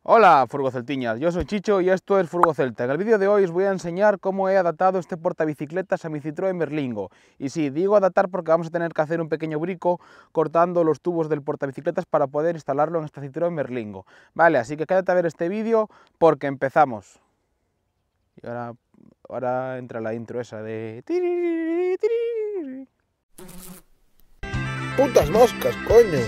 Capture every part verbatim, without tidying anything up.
Hola furgoceltiñas, yo soy Chicho y esto es Furgocelta. En el vídeo de hoy os voy a enseñar cómo he adaptado este portabicicletas a mi Citroën Berlingo. Y sí, digo adaptar porque vamos a tener que hacer un pequeño brico cortando los tubos del portabicicletas para poder instalarlo en esta Citroën Berlingo. Vale, así que quédate a ver este vídeo porque empezamos. Y ahora, ahora entra la intro esa de... ¡Putas moscas, coño!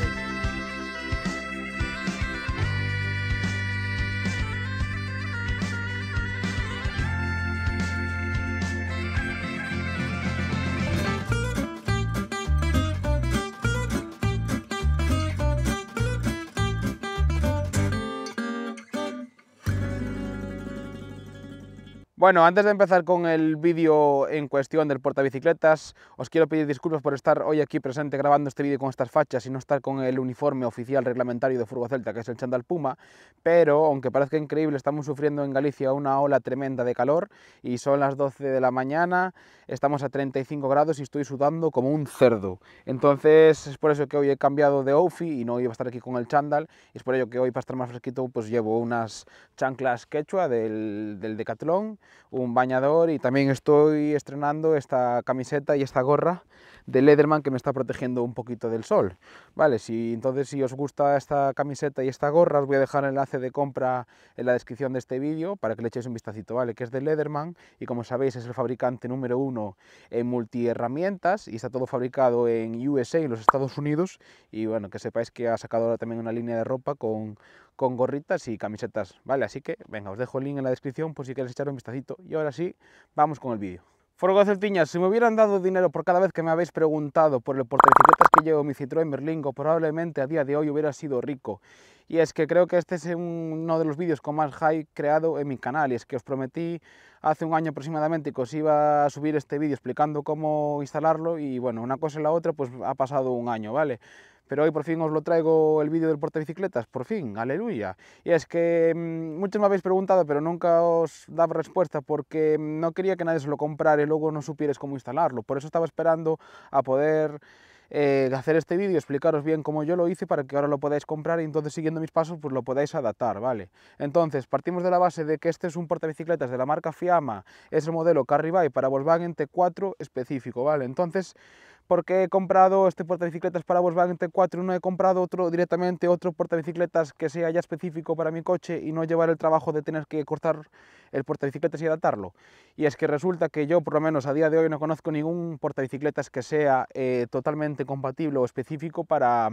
Bueno, antes de empezar con el vídeo en cuestión del portabicicletas, os quiero pedir disculpas por estar hoy aquí presente grabando este vídeo con estas fachas y no estar con el uniforme oficial reglamentario de Furgocelta, que es el chándal Puma, pero aunque parezca increíble, estamos sufriendo en Galicia una ola tremenda de calor y son las doce de la mañana, estamos a treinta y cinco grados y estoy sudando como un cerdo. Entonces es por eso que hoy he cambiado de outfit y no iba a estar aquí con el chándal, y es por ello que hoy, para estar más fresquito, pues llevo unas chanclas quechua del, del Decathlon, un bañador, y también estoy estrenando esta camiseta y esta gorra de Lederman que me está protegiendo un poquito del sol. Vale, si, entonces si os gusta esta camiseta y esta gorra, os voy a dejar el enlace de compra en la descripción de este vídeo para que le echéis un vistacito, ¿vale? Que es de Lederman y, como sabéis, es el fabricante número uno en multiherramientas y está todo fabricado en U S A, en los Estados Unidos, y bueno, que sepáis que ha sacado ahora también una línea de ropa con con gorritas y camisetas, ¿vale? Así que, venga, os dejo el link en la descripción por si queréis echar un vistacito. Y ahora sí, vamos con el vídeo. Furgoceltiñas, si me hubieran dado dinero por cada vez que me habéis preguntado por el portabicicletas que llevo mi Citroën Berlingo, probablemente a día de hoy hubiera sido rico. Y es que creo que este es uno de los vídeos con más hype creado en mi canal, y es que os prometí hace un año aproximadamente que os iba a subir este vídeo explicando cómo instalarlo, y bueno, una cosa y la otra, pues ha pasado un año, ¿vale? Pero hoy por fin os lo traigo, el vídeo del portabicicletas, por fin, aleluya. Y es que mmm, muchos me habéis preguntado, pero nunca os daba respuesta porque no quería que nadie se lo comprara y luego no supierais cómo instalarlo. Por eso estaba esperando a poder eh, hacer este vídeo, explicaros bien cómo yo lo hice para que ahora lo podáis comprar y entonces, siguiendo mis pasos, pues lo podáis adaptar, ¿vale? Entonces, partimos de la base de que este es un portabicicletas de la marca Fiamma, es el modelo Carribay para Volkswagen T cuatro específico, ¿vale? Entonces, ¿por qué he comprado este portabicicletas para Volkswagen T cuatro y no he comprado otro directamente, otro portabicicletas que sea ya específico para mi coche y no llevar el trabajo de tener que cortar el portabicicletas y adaptarlo? Y es que resulta que yo, por lo menos a día de hoy, no conozco ningún portabicicletas que sea eh, totalmente compatible o específico para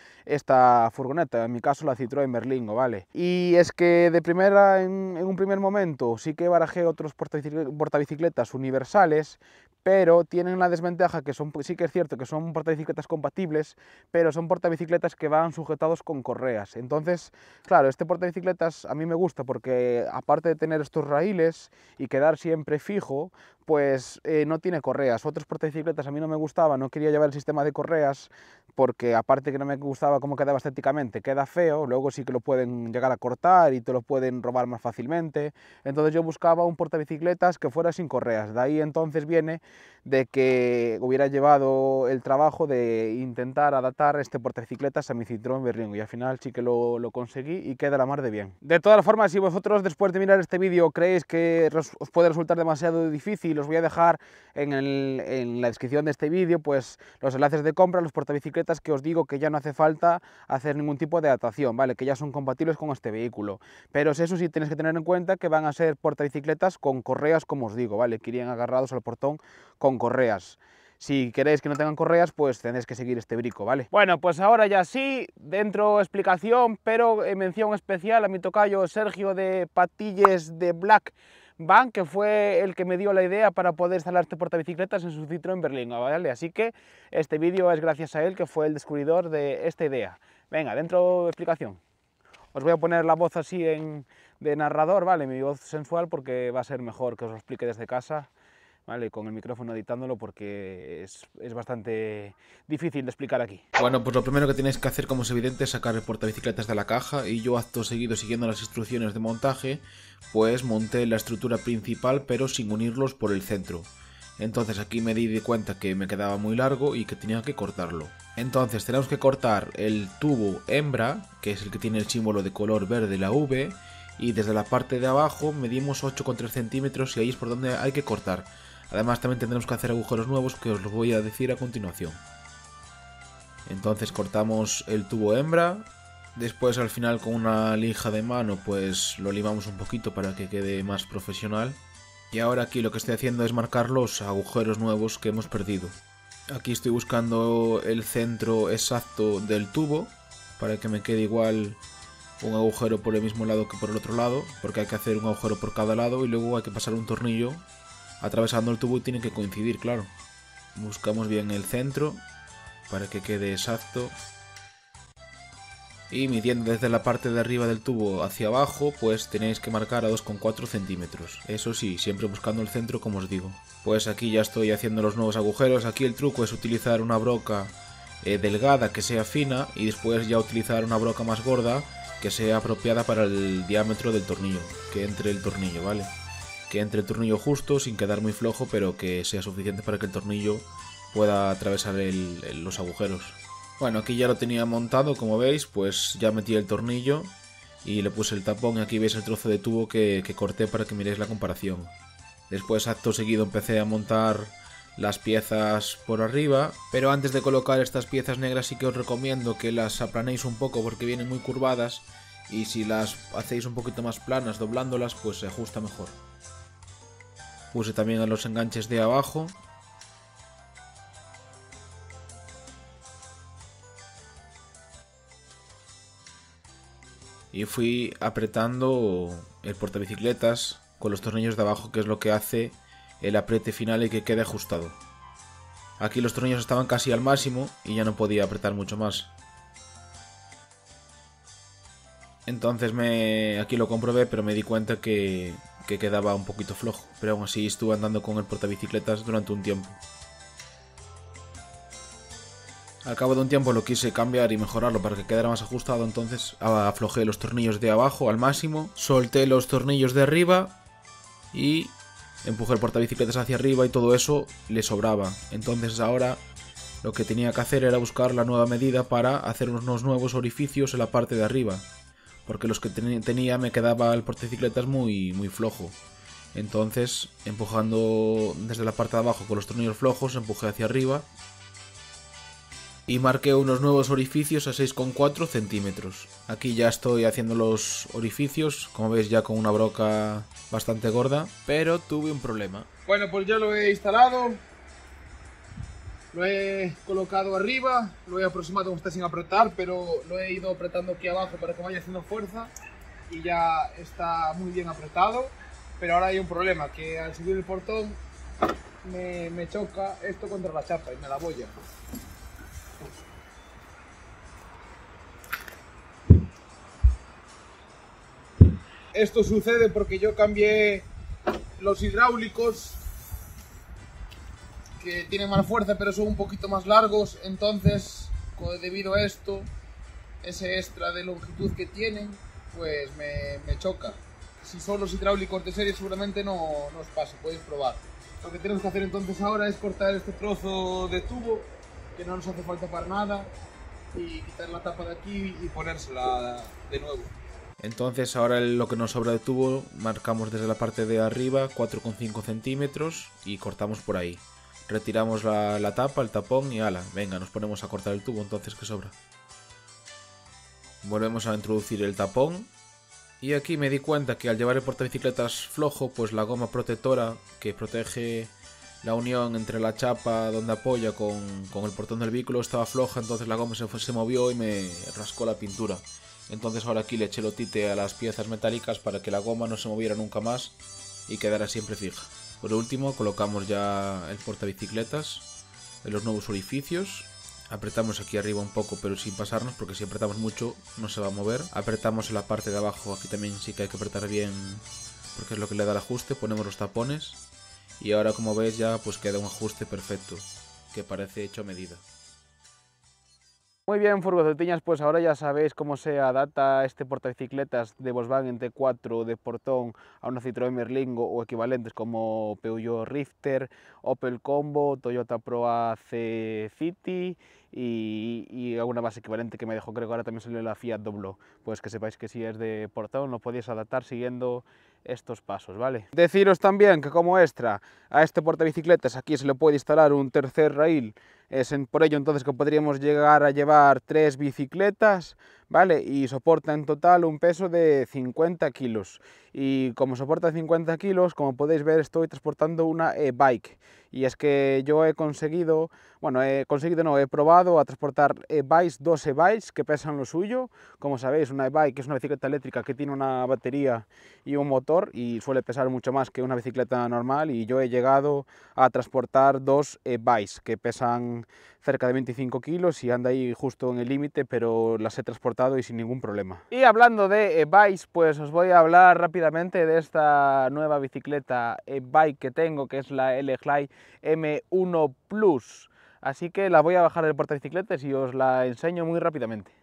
esta furgoneta, en mi caso la Citroën Berlingo, ¿vale? Y es que de primera, en, en un primer momento, sí que barajé otros portabicicletas universales, pero tienen la desventaja que son, sí que es cierto que son portabicicletas compatibles, pero son portabicicletas que van sujetados con correas. Entonces, claro, este portabicicletas a mí me gusta porque, aparte de tener estos raíles y quedar siempre fijo, pues eh, no tiene correas. Otros portabicicletas a mí no me gustaban, no quería llevar el sistema de correas porque, aparte que no me gustaba cómo quedaba estéticamente, queda feo, luego sí que lo pueden llegar a cortar y te lo pueden robar más fácilmente. Entonces yo buscaba un portabicicletas que fuera sin correas. De ahí entonces viene de que hubiera llevado el trabajo de intentar adaptar este portabicicletas a mi Citroën Berlingo, y al final sí que lo, lo conseguí y queda la mar de bien. De todas formas, si vosotros después de mirar este vídeo creéis que os puede resultar demasiado difícil, os voy a dejar en, el, en la descripción de este vídeo pues los enlaces de compra, los portabicicletas que os digo que ya no hace falta hacer ningún tipo de adaptación, ¿vale? Que ya son compatibles con este vehículo. Pero eso sí, tenéis que tener en cuenta que van a ser portabicicletas con correas, como os digo, ¿vale? Que irían agarrados al portón con correas. Si queréis que no tengan correas, pues tenéis que seguir este brico, ¿vale? Bueno, pues ahora ya sí, dentro explicación, pero en mención especial a mi tocayo Sergio de Patilles de Black Van, que fue el que me dio la idea para poder instalar este portabicicletas en su Citroën Berlingo, ¿vale? Así que este vídeo es gracias a él, que fue el descubridor de esta idea. Venga, dentro explicación. Os voy a poner la voz así en, de narrador, ¿vale? Mi voz sensual, porque va a ser mejor que os lo explique desde casa, ¿vale? Con el micrófono editándolo, porque es, es bastante difícil de explicar aquí. Bueno, pues lo primero que tenéis que hacer, como es evidente, es sacar el portabicicletas de la caja, y yo, acto seguido, siguiendo las instrucciones de montaje, pues monté la estructura principal pero sin unirlos por el centro. Entonces aquí me di cuenta que me quedaba muy largo y que tenía que cortarlo. Entonces tenemos que cortar el tubo hembra, que es el que tiene el símbolo de color verde, la V, y desde la parte de abajo medimos ocho coma tres centímetros y ahí es por donde hay que cortar. Además también tendremos que hacer agujeros nuevos que os los voy a decir a continuación. Entonces cortamos el tubo hembra, después al final con una lija de mano pues lo limamos un poquito para que quede más profesional. Y ahora aquí lo que estoy haciendo es marcar los agujeros nuevos que hemos perdido. Aquí estoy buscando el centro exacto del tubo para que me quede igual un agujero por el mismo lado que por el otro lado, porque hay que hacer un agujero por cada lado y luego hay que pasar un tornillo atravesando el tubo y tiene que coincidir, claro. Buscamos bien el centro para que quede exacto. Y midiendo desde la parte de arriba del tubo hacia abajo, pues tenéis que marcar a dos coma cuatro centímetros. Eso sí, siempre buscando el centro como os digo. Pues aquí ya estoy haciendo los nuevos agujeros. Aquí el truco es utilizar una broca eh, delgada que sea fina y después ya utilizar una broca más gorda que sea apropiada para el diámetro del tornillo. Que entre el tornillo, ¿vale? Que entre el tornillo justo sin quedar muy flojo, pero que sea suficiente para que el tornillo pueda atravesar el, el, los agujeros. Bueno, aquí ya lo tenía montado, como veis, pues ya metí el tornillo y le puse el tapón y aquí veis el trozo de tubo que, que corté para que miréis la comparación. Después, acto seguido, empecé a montar las piezas por arriba, pero antes de colocar estas piezas negras sí que os recomiendo que las aplanéis un poco porque vienen muy curvadas y si las hacéis un poquito más planas doblándolas pues se ajusta mejor. Puse también a los enganches de abajo. Y fui apretando el portabicicletas con los tornillos de abajo, que es lo que hace el apriete final y que quede ajustado. Aquí los tornillos estaban casi al máximo y ya no podía apretar mucho más. Entonces me aquí lo comprobé, pero me di cuenta que, que quedaba un poquito flojo. Pero aún así estuve andando con el portabicicletas durante un tiempo. Al cabo de un tiempo lo quise cambiar y mejorarlo para que quedara más ajustado, entonces aflojé los tornillos de abajo al máximo, solté los tornillos de arriba y empujé el portabicicletas hacia arriba y todo eso le sobraba. Entonces ahora lo que tenía que hacer era buscar la nueva medida para hacer unos nuevos orificios en la parte de arriba, porque los que tenía me quedaba el portabicicletas muy, muy flojo. Entonces, empujando desde la parte de abajo con los tornillos flojos, empujé hacia arriba y marqué unos nuevos orificios a seis coma cuatro centímetros. Aquí ya estoy haciendo los orificios, como veis ya con una broca bastante gorda, pero tuve un problema. Bueno, pues ya lo he instalado, lo he colocado arriba, lo he aproximado como está sin apretar, pero lo he ido apretando aquí abajo para que vaya haciendo fuerza y ya está muy bien apretado. Pero ahora hay un problema, que al subir el portón me, me choca esto contra la chapa y me la bolla. Esto sucede porque yo cambié los hidráulicos que tienen más fuerza pero son un poquito más largos, entonces debido a esto, ese extra de longitud que tienen, pues me, me choca. Si son los hidráulicos de serie seguramente no, no os pasa, podéis probar. Lo que tenemos que hacer entonces ahora es cortar este trozo de tubo, que no nos hace falta para nada, y quitar la tapa de aquí y ponérsela de nuevo. Entonces ahora lo que nos sobra de tubo marcamos desde la parte de arriba cuatro coma cinco centímetros y cortamos por ahí. Retiramos la, la tapa, el tapón y ala, venga, nos ponemos a cortar el tubo entonces que sobra. Volvemos a introducir el tapón y aquí me di cuenta que al llevar el portabicicletas flojo, pues la goma protectora que protege la unión entre la chapa donde apoya con, con el portón del vehículo estaba floja, entonces la goma se, fue, se movió y me rascó la pintura. Entonces ahora aquí le eché lotite a las piezas metálicas para que la goma no se moviera nunca más y quedara siempre fija. Por último colocamos ya el portabicicletas en los nuevos orificios. Apretamos aquí arriba un poco pero sin pasarnos porque si apretamos mucho no se va a mover. Apretamos en la parte de abajo, aquí también sí que hay que apretar bien porque es lo que le da el ajuste. Ponemos los tapones y ahora como veis ya pues queda un ajuste perfecto que parece hecho a medida. Muy bien, furgoceltiñas, pues ahora ya sabéis cómo se adapta este portabicicletas de Volkswagen T cuatro de portón a una Citroën Berlingo o equivalentes como Peugeot Rifter, Opel Combo, Toyota Proa C City y, y alguna más equivalente que me dejó, creo que ahora también salió la Fiat Doblo. Pues que sepáis que si es de portón lo podéis adaptar siguiendo estos pasos, ¿vale? Deciros también que como extra a este portabicicletas aquí se le puede instalar un tercer raíl. Es en, por ello entonces que podríamos llegar a llevar tres bicicletas, ¿vale? Y soporta en total un peso de cincuenta kilos. Y como soporta cincuenta kilos, como podéis ver, estoy transportando una e-bike. Y es que yo he conseguido, bueno, he conseguido, no, he probado a transportar e-bikes, dos e-bikes que pesan lo suyo. Como sabéis, una e-bike es una bicicleta eléctrica que tiene una batería y un motor y suele pesar mucho más que una bicicleta normal, y yo he llegado a transportar dos e-bikes que pesan cerca de veinticinco kilos y anda ahí justo en el límite, pero las he transportado y sin ningún problema. Y hablando de e-bikes, pues os voy a hablar rápidamente de esta nueva bicicleta e-bike que tengo, que es la L-Glide M uno Plus. Así que la voy a bajar del portabicicletas y os la enseño muy rápidamente.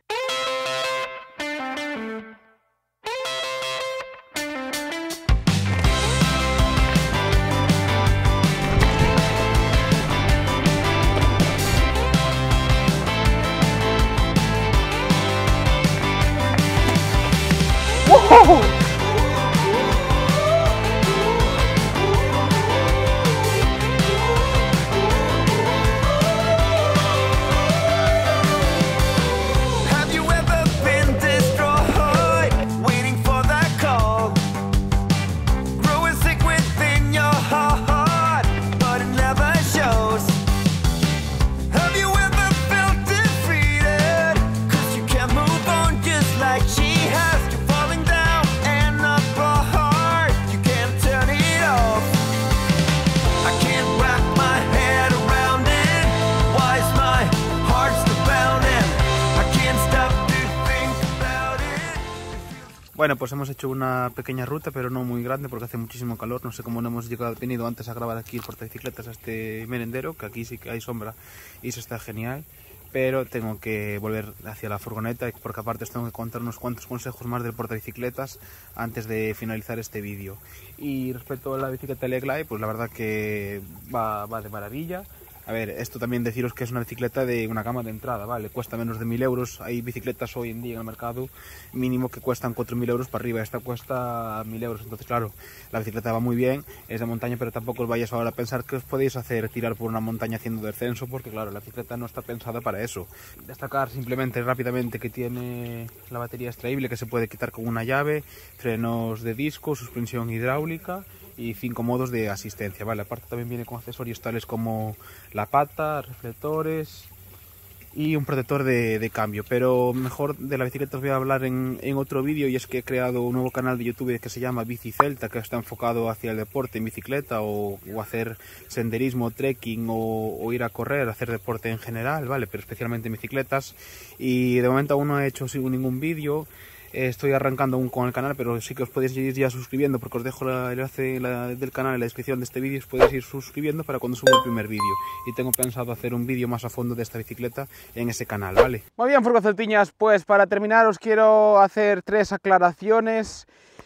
¡Wow! Bueno, pues hemos hecho una pequeña ruta, pero no muy grande porque hace muchísimo calor. No sé cómo no hemos llegado, venido antes a grabar aquí el portabicicletas a este merendero, que aquí sí que hay sombra y eso está genial. Pero tengo que volver hacia la furgoneta porque aparte os tengo que contar unos cuantos consejos más del portabicicletas antes de finalizar este vídeo. Y respecto a la bicicleta L-Glide, pues la verdad que va, va de maravilla. A ver, esto también deciros que es una bicicleta de una gama de entrada, ¿vale? Cuesta menos de mil euros. Hay bicicletas hoy en día en el mercado mínimo que cuestan cuatro mil euros para arriba. Esta cuesta mil euros. Entonces, claro, la bicicleta va muy bien, es de montaña, pero tampoco os vayáis ahora a pensar que os podéis hacer tirar por una montaña haciendo descenso, porque, claro, la bicicleta no está pensada para eso. Destacar simplemente rápidamente que tiene la batería extraíble que se puede quitar con una llave, frenos de disco, suspensión hidráulica y cinco modos de asistencia, ¿vale? Aparte también viene con accesorios tales como la pata, reflectores y un protector de, de cambio. Pero mejor de la bicicleta os voy a hablar en, en otro vídeo, y es que he creado un nuevo canal de YouTube que se llama Bicicelta, que está enfocado hacia el deporte en bicicleta o, o hacer senderismo, trekking o, o ir a correr, hacer deporte en general, ¿vale? Pero especialmente en bicicletas. Y de momento aún no he hecho ningún vídeo. Estoy arrancando aún con el canal, pero sí que os podéis ir ya suscribiendo, porque os dejo el enlace del canal en la descripción de este vídeo. Os podéis ir suscribiendo para cuando suba el primer vídeo. Y tengo pensado hacer un vídeo más a fondo de esta bicicleta en ese canal, ¿vale? Muy bien, furgoceltiñas, pues para terminar os quiero hacer tres aclaraciones.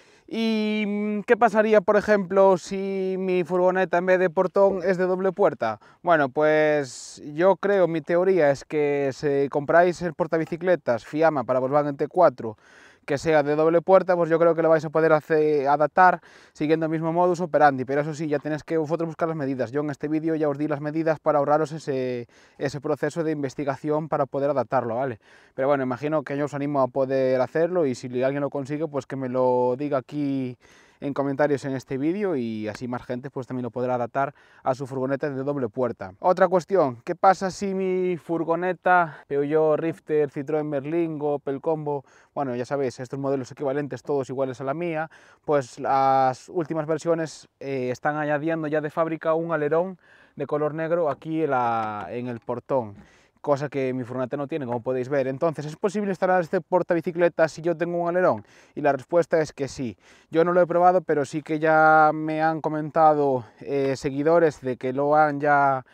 ¿Y qué pasaría, por ejemplo, si mi furgoneta en vez de portón es de doble puerta? Bueno, pues yo creo, mi teoría es que si compráis el portabicicletas Fiamma para Volkswagen T cuatro que sea de doble puerta, pues yo creo que lo vais a poder hacer, adaptar siguiendo el mismo modus operandi, pero eso sí, ya tenéis que vosotros buscar las medidas. Yo en este vídeo ya os di las medidas para ahorraros ese, ese proceso de investigación para poder adaptarlo, ¿vale? Pero bueno, imagino que yo os animo a poder hacerlo, y si alguien lo consigue, pues que me lo diga aquí en comentarios en este vídeo, y así más gente pues también lo podrá adaptar a su furgoneta de doble puerta. Otra cuestión, ¿qué pasa si mi furgoneta Peugeot Rifter, Citroën Berlingo, Opel Combo, bueno, ya sabéis, estos modelos equivalentes todos iguales a la mía, pues las últimas versiones eh, están añadiendo ya de fábrica un alerón de color negro aquí en, la, en el portón, cosa que mi furgoneta no tiene, como podéis ver. Entonces, ¿es posible instalar este portabicicletas si yo tengo un alerón? Y la respuesta es que sí. Yo no lo he probado, pero sí que ya me han comentado eh, seguidores de que lo han ya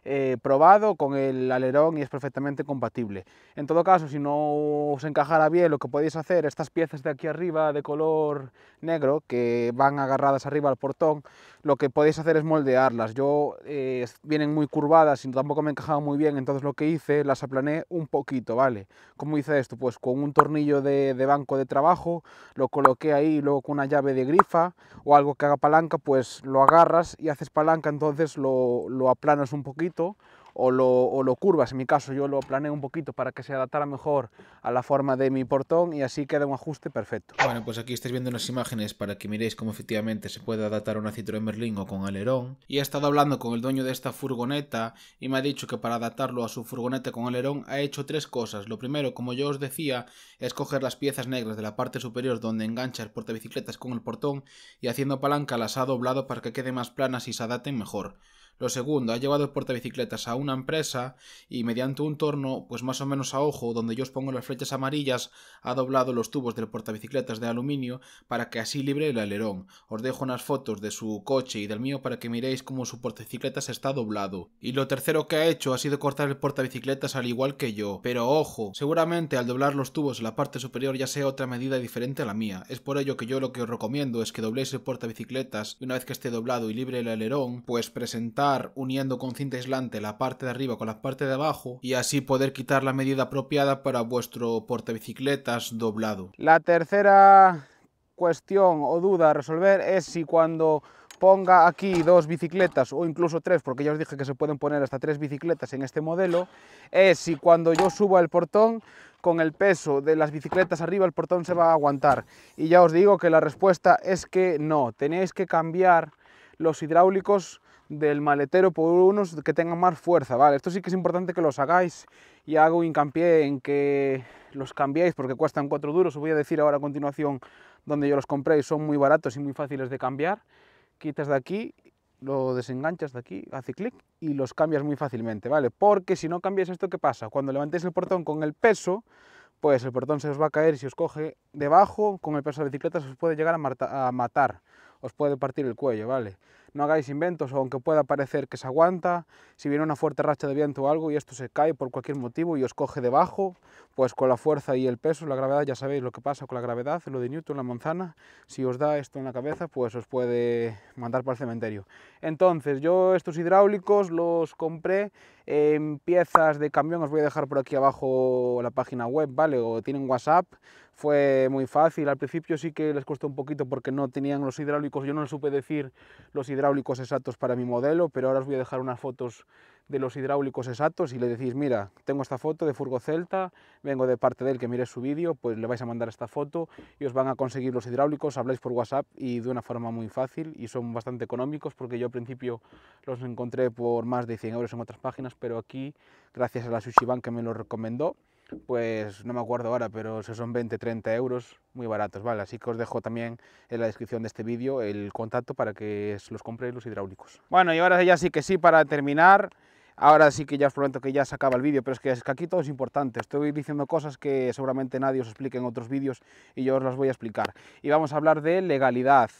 eh, probado con el alerón y es perfectamente compatible. En todo caso, si no os encajara bien, lo que podéis hacer, estas piezas de aquí arriba de color negro que van agarradas arriba al portón, lo que podéis hacer es moldearlas. Yo eh, vienen muy curvadas y tampoco me encajaban muy bien, entonces lo que hice, las aplané un poquito, ¿vale? ¿Cómo hice esto? Pues con un tornillo de, de banco de trabajo, lo coloqué ahí, luego con una llave de grifa o algo que haga palanca, pues lo agarras y haces palanca, entonces lo, lo aplanas un poquito o lo, o lo curvas. En mi caso yo lo aplané un poquito para que se adaptara mejor a la forma de mi portón y así queda un ajuste perfecto. Bueno, pues aquí estáis viendo unas imágenes para que miréis cómo efectivamente se puede adaptar a una Citroën Berlingo con alerón. Y he estado hablando con el dueño de esta furgoneta y me ha dicho que para adaptarlo a su furgoneta con alerón ha hecho tres cosas. Lo primero, como yo os decía, es coger las piezas negras de la parte superior donde engancha el portabicicletas con el portón y haciendo palanca las ha doblado para que queden más planas y se adapten mejor. Lo segundo, ha llevado el portabicicletas a una empresa y mediante un torno, pues más o menos a ojo, donde yo os pongo las flechas amarillas, ha doblado los tubos del portabicicletas de aluminio para que así libre el alerón. Os dejo unas fotos de su coche y del mío para que miréis cómo su portabicicletas está doblado. Y lo tercero que ha hecho ha sido cortar el portabicicletas al igual que yo. Pero ojo, seguramente al doblar los tubos en la parte superior ya sea otra medida diferente a la mía. Es por ello que yo lo que os recomiendo es que dobléis el portabicicletas y una vez que esté doblado y libre el alerón, pues presentar uniendo con cinta aislante la parte de arriba con la parte de abajo y así poder quitar la medida apropiada para vuestro portabicicletas doblado. La tercera cuestión o duda a resolver es si cuando ponga aquí dos bicicletas o incluso tres, porque ya os dije que se pueden poner hasta tres bicicletas en este modelo, es si cuando yo suba el portón con el peso de las bicicletas arriba el portón se va a aguantar. Y ya os digo que la respuesta es que no, tenéis que cambiar los hidráulicos del maletero por unos que tengan más fuerza, ¿vale? Esto sí que es importante que los hagáis y hago hincapié en que los cambiéis porque cuestan cuatro duros. Os voy a decir ahora a continuación dónde yo los compré y son muy baratos y muy fáciles de cambiar. Quitas de aquí, lo desenganchas de aquí, hace clic y los cambias muy fácilmente, ¿vale? Porque si no cambiáis esto, ¿qué pasa? Cuando levantéis el portón con el peso, pues el portón se os va a caer y si os coge debajo, con el peso de la bicicleta, se os puede llegar a matar, os puede partir el cuello, ¿vale? No hagáis inventos, aunque pueda parecer que se aguanta, si viene una fuerte racha de viento o algo y esto se cae por cualquier motivo y os coge debajo, pues con la fuerza y el peso, la gravedad, ya sabéis lo que pasa con la gravedad, lo de Newton, la manzana, si os da esto en la cabeza, pues os puede mandar para el cementerio. Entonces, yo estos hidráulicos los compré en piezas de camión, os voy a dejar por aquí abajo la página web, ¿vale? O tienen WhatsApp. Fue muy fácil, al principio sí que les costó un poquito porque no tenían los hidráulicos, yo no les supe decir los hidráulicos exactos para mi modelo, pero ahora os voy a dejar unas fotos de los hidráulicos exactos y le decís, mira, tengo esta foto de Furgo Celta, vengo de parte de él que mire su vídeo, pues le vais a mandar esta foto y os van a conseguir los hidráulicos, habláis por WhatsApp y de una forma muy fácil y son bastante económicos porque yo al principio los encontré por más de cien euros en otras páginas, pero aquí, gracias a la Sushi Bank que me lo recomendó, pues no me acuerdo ahora, pero si son veinte treinta euros, muy baratos, ¿vale? Así que os dejo también en la descripción de este vídeo el contacto para que los compréis los hidráulicos. Bueno, y ahora ya sí que sí, para terminar, ahora sí que ya os prometo que ya se acaba el vídeo, pero es que, es que aquí todo es importante. Estoy diciendo cosas que seguramente nadie os explique en otros vídeos y yo os las voy a explicar. Y vamos a hablar de legalidad.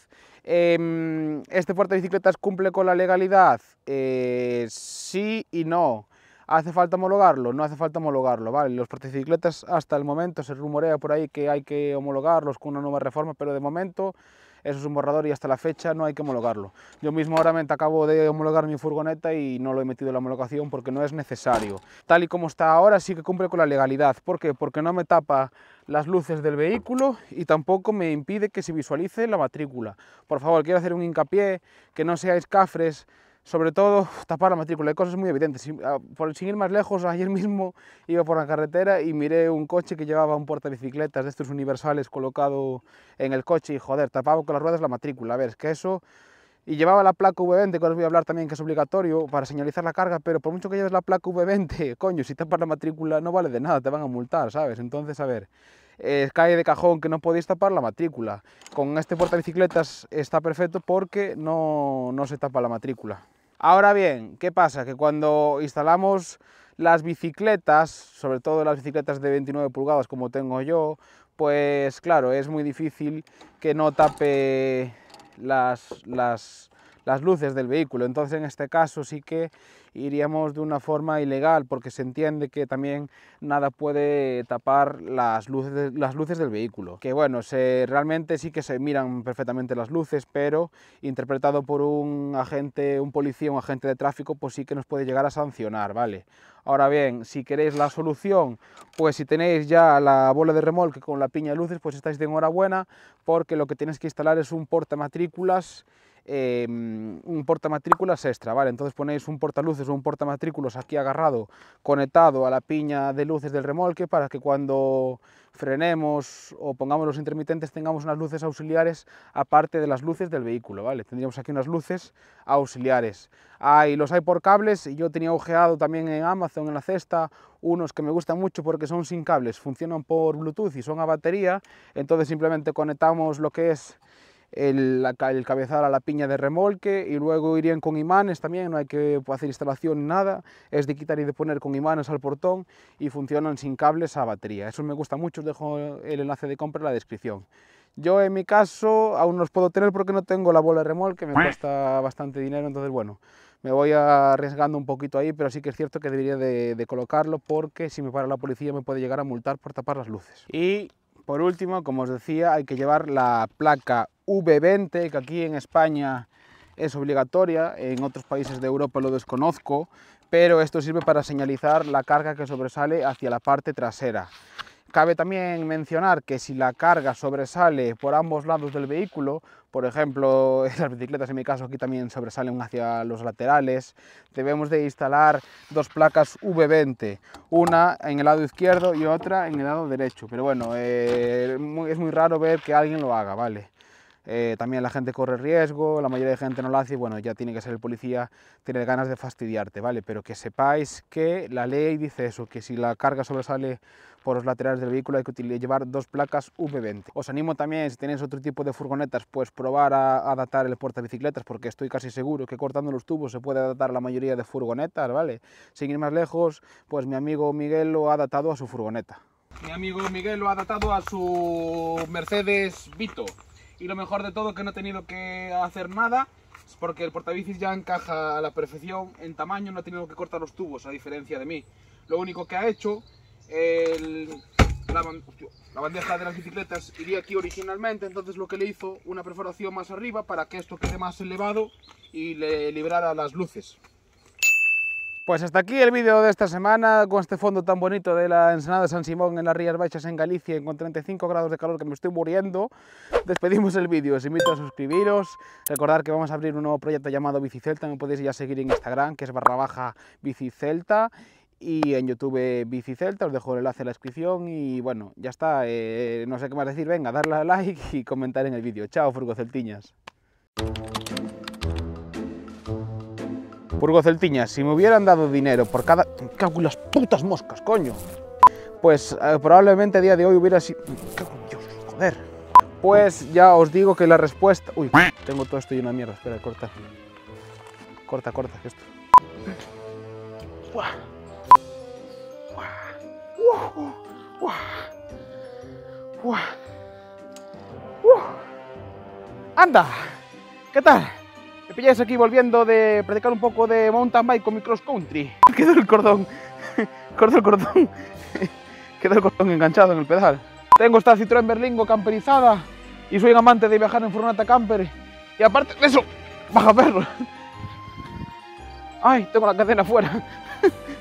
Eh, ¿Este portabicicletas cumple con la legalidad? Eh, sí y no. ¿Hace falta homologarlo? No hace falta homologarlo, ¿vale? Los portabicicletas hasta el momento se rumorea por ahí que hay que homologarlos con una nueva reforma, pero de momento eso es un borrador y hasta la fecha no hay que homologarlo. Yo mismo ahora me acabo de homologar mi furgoneta y no lo he metido en la homologación porque no es necesario. Tal y como está ahora sí que cumple con la legalidad. ¿Por qué? Porque no me tapa las luces del vehículo y tampoco me impide que se visualice la matrícula. Por favor, quiero hacer un hincapié, que no seáis cafres. Sobre todo, tapar la matrícula, hay cosas muy evidentes. Sin, por, sin ir más lejos, ayer mismo iba por la carretera y miré un coche que llevaba un portabicicletas de estos universales colocado en el coche y joder, tapaba con las ruedas la matrícula. A ver, es que eso... Y llevaba la placa V veinte, que os voy a hablar también que es obligatorio para señalizar la carga, pero por mucho que lleves la placa V veinte, coño, si tapas la matrícula no vale de nada, te van a multar, ¿sabes? Entonces, a ver... Eh, cae de cajón que no podéis tapar la matrícula. Con este portabicicletas está perfecto porque no, no se tapa la matrícula. Ahora bien, ¿qué pasa? Que cuando instalamos las bicicletas, sobre todo las bicicletas de veintinueve pulgadas como tengo yo, pues claro, es muy difícil que no tape las, las, las luces del vehículo. Entonces en este caso sí que iríamos de una forma ilegal, porque se entiende que también nada puede tapar las luces, de, las luces del vehículo. Que bueno, se, realmente sí que se miran perfectamente las luces, pero interpretado por un agente, un policía, un agente de tráfico, pues sí que nos puede llegar a sancionar, ¿vale? Ahora bien, si queréis la solución, pues si tenéis ya la bola de remolque con la piña de luces, pues estáis de enhorabuena, porque lo que tienes que instalar es un portamatrículas, eh, un portamatrículas extra, ¿vale? Entonces ponéis un portaluces o un portamatrículas aquí agarrado, conectado a la piña de luces del remolque, para que cuando frenemos o pongamos los intermitentes tengamos unas luces auxiliares aparte de las luces del vehículo, ¿vale? Tendríamos aquí unas luces auxiliares. Hay, los hay por cables, y yo tenía ojeado también en Amazon, en la cesta, unos que me gustan mucho porque son sin cables, funcionan por Bluetooth y son a batería. Entonces simplemente conectamos lo que es el, el cabezal a la piña de remolque, y luego irían con imanes también, no hay que hacer instalación ni nada, es de quitar y de poner con imanes al portón, y funcionan sin cables a batería. Eso me gusta mucho, os dejo el enlace de compra en la descripción. Yo en mi caso aún no los puedo tener porque no tengo la bola de remolque, me cuesta bastante dinero, entonces bueno, me voy arriesgando un poquito ahí, pero sí que es cierto que debería de, de colocarlo, porque si me para la policía me puede llegar a multar por tapar las luces. Y por último, como os decía, hay que llevar la placa V veinte, que aquí en España es obligatoria, en otros países de Europa lo desconozco, pero esto sirve para señalizar la carga que sobresale hacia la parte trasera. Cabe también mencionar que si la carga sobresale por ambos lados del vehículo, por ejemplo, las bicicletas en mi caso aquí también sobresalen hacia los laterales, debemos de instalar dos placas V veinte, una en el lado izquierdo y otra en el lado derecho. Pero bueno, eh, es muy raro ver que alguien lo haga, ¿vale? Eh, también la gente corre riesgo, la mayoría de gente no lo hace, y bueno, ya tiene que ser el policía, tiene ganas de fastidiarte, ¿vale? Pero que sepáis que la ley dice eso, que si la carga sobresale por los laterales del vehículo hay que llevar dos placas V veinte. Os animo también, si tenéis otro tipo de furgonetas, pues probar a adaptar el portabicicletas, porque estoy casi seguro que cortando los tubos se puede adaptar a la mayoría de furgonetas, ¿vale? Sin ir más lejos, pues mi amigo Miguel lo ha adaptado a su furgoneta. Mi amigo Miguel lo ha adaptado a su Mercedes Vito. Y lo mejor de todo, que no he tenido que hacer nada, es porque el portabicis ya encaja a la perfección en tamaño, no he tenido que cortar los tubos, a diferencia de mí. Lo único que ha hecho, el, la, la bandeja de las bicicletas iría aquí originalmente, entonces lo que le hizo, una perforación más arriba para que esto quede más elevado y le librara las luces. Pues hasta aquí el vídeo de esta semana, con este fondo tan bonito de la ensenada de San Simón en las Rías Baixas en Galicia, y con treinta y cinco grados de calor que me estoy muriendo. Despedimos el vídeo, os invito a suscribiros, recordad que vamos a abrir un nuevo proyecto llamado Bicicelta, me podéis ya seguir en Instagram, que es barra baja Bicicelta, y en YouTube Bicicelta, os dejo el enlace en la descripción, y bueno, ya está, eh, no sé qué más decir, venga, darle a like y comentar en el vídeo. Chao, furgoceltiñas. Furgoceltiñas, si me hubieran dado dinero por cada... Me cago en las putas moscas, coño. Pues eh, probablemente a día de hoy hubiera sido... Me cago en Dios, joder. Pues ya os digo que la respuesta... Uy, tengo todo esto lleno de mierda, espera, corta. Corta, corta, que esto... Buah. Buah. Buah. Buah. Buah. ¡Anda! ¿Qué tal? Me pilláis aquí volviendo de practicar un poco de mountain bike con mi cross country. Quedó el cordón, quedó el cordón, quedó el cordón enganchado en el pedal. Tengo esta Citroën Berlingo camperizada y soy un amante de viajar en furgoneta camper. Y aparte de eso, baja perro. Ay, tengo la cadena fuera.